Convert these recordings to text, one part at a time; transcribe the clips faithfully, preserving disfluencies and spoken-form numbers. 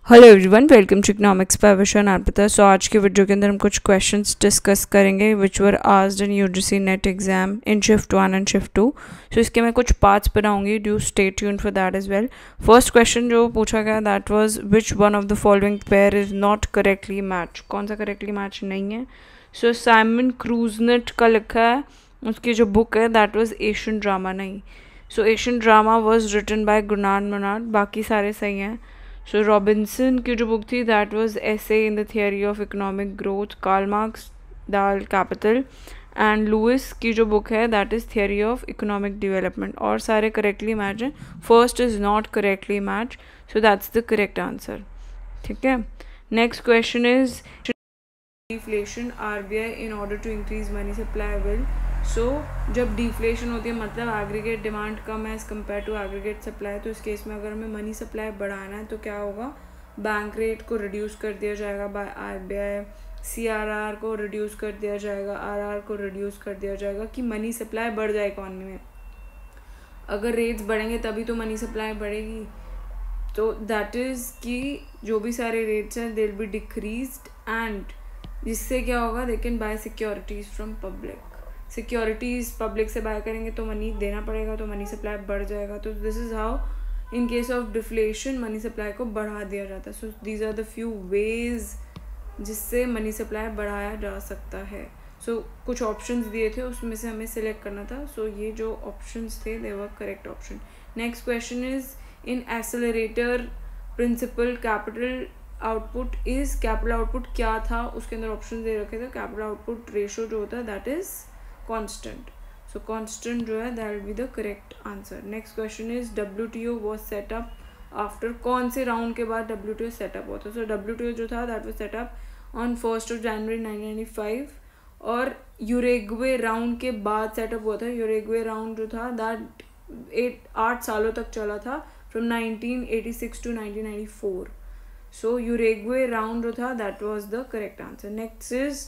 Hello everyone, welcome to economics by Vishan Arpita. So आज की video के अंदर हम कुछ क्वेश्चंस डिस्कस करेंगे which were asked in UGC NET exam in shift one and shift two. So इसके मैं कुछ पार्ट्स बनाऊंगी, do stay tuned for that as well. First question जो पूछा गया that was which one of the following pair is not correctly match. कौन सा correctly match नहीं है? सो साइमन क्रूजनेट का लिखा है, उसकी जो बुक है दैट वाज एशियन ड्रामा नहीं। So Asian drama was written by Gunnar Myrdal, बाकी सारे सही हैं। सो रॉबिन्सन की जो बुक थी that was essay in the theory of economic growth, Karl Marx the capital, and Lewis की जो बुक है that is theory of economic development. और सारे करेक्टली मैच हैं, first is not correctly match, so that's the correct answer. ठीक है, next question is deflation RBI in order to increase money supply will. So जब deflation होती है मतलब aggregate demand कम है as compare to aggregate supply, तो इस केस में अगर हमें मनी सप्लाई बढ़ाना है तो क्या होगा, बैंक रेट को रिड्यूस कर दिया जाएगा बाय आरबीआई, सीआरआर को रिड्यूस कर दिया जाएगा, आरआर को रिड्यूस कर दिया जाएगा कि मनी सप्लाई बढ़ जाए इकॉनमी में। अगर रेट्स बढ़ेंगे तभी तो मनी सप्लाई बढ़ेगी। तो दैट इज़ कि जो भी सारे रेट्स हैं they will be decreased, and जिससे क्या होगा, they can buy securities from public. Securities public से बाय करेंगे तो मनी देना पड़ेगा, तो मनी सप्लाई बढ़ जाएगा। तो this is how in case of deflation money supply को बढ़ा दिया जाता है। So these are the few ways जिससे मनी सप्लाई बढ़ाया जा सकता है। सो so, कुछ ऑप्शंस दिए थे उसमें से हमें सिलेक्ट करना था। सो so, ये जो ऑप्शंस थे they were correct option. Next question is in accelerator principle capital output is, capital output क्या था, उसके अंदर ऑप्शन दे रखे थे। कैपिटल आउटपुट रेशो जो होता है that is constant, so constant जो है that will be the correct answer. Next question is WTO was set up after, कौन से राउंड के बाद डब्ल्यूटीओ सेटअप होता है? सो डब्ल्यूटीओ जो था that was set up on first of January nineteen ninety five, और यूरेग्वे राउंड के बाद सेटअप हुआ था। यूरेग्वे राउंड जो था दैट एट आठ सालों तक चला था, from nineteen eighty six to nineteen ninety four. So Uruguay round जो था that was the correct answer. Next is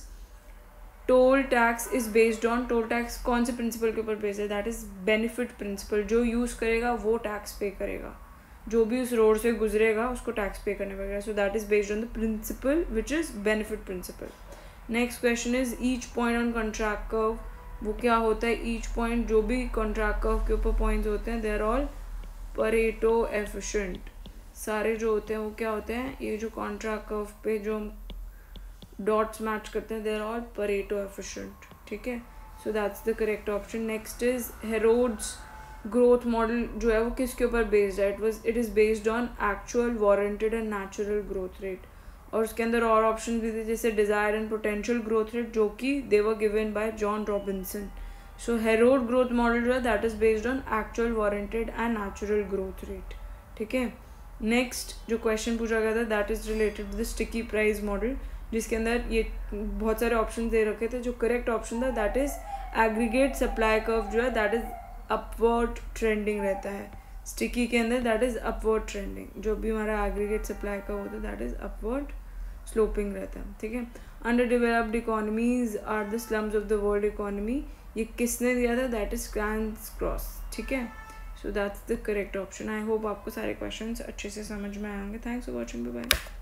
toll tax is based on, toll tax कौन से प्रिंसिपल के ऊपर बेस्ड है? That is benefit principle. जो use करेगा वो टैक्स पे करेगा, जो भी उस रोड से गुजरेगा उसको टैक्स पे करने पड़ेगा। So that is based on the principle which is benefit principle. Next question is each point on contract curve, वो क्या होता है? ईच पॉइंट, जो भी कॉन्ट्रैक्ट कर्व के ऊपर पॉइंट्स होते हैं they are all Pareto efficient. सारे जो होते हैं वो क्या होते हैं, ये जो कॉन्ट्रैक्ट कर्व पे जो डॉट्स मैच करते हैं they are all Pareto efficient. ठीक है, so that's the correct option. Next is Harrod's growth model जो है वो किसके ऊपर बेस्ड है? It was it is based on actual warranted and natural growth rate, और उसके अंदर और ऑप्शन भी थे जैसे desired and potential growth rate, जो कि they were given by Joan Robinson. So Harrod growth model जो है that is based on actual warranted and natural growth rate. ठीक है, नेक्स्ट जो क्वेश्चन पूछा गया था that is related to the sticky price model, जिसके अंदर ये बहुत सारे ऑप्शन दे रखे थे। जो करेक्ट ऑप्शन था that is aggregate supply curve जो है दैट इज अपवर्ड ट्रेंडिंग रहता है। स्टिकी के अंदर दैट इज अपवर्ड ट्रेंडिंग, जो भी हमारा एग्रीगेट सप्लाई कर्व होता है दैट इज अपवर्ड स्लोपिंग रहता है। ठीक है, underdeveloped economies are the slums of the world economy, ये किसने दिया था? That is Krans Cross. ठीक है, so that's the correct option. I hope आपको सारे क्वेश्चंस अच्छे से समझ में आए होंगे। Thanks for watching, bye bye.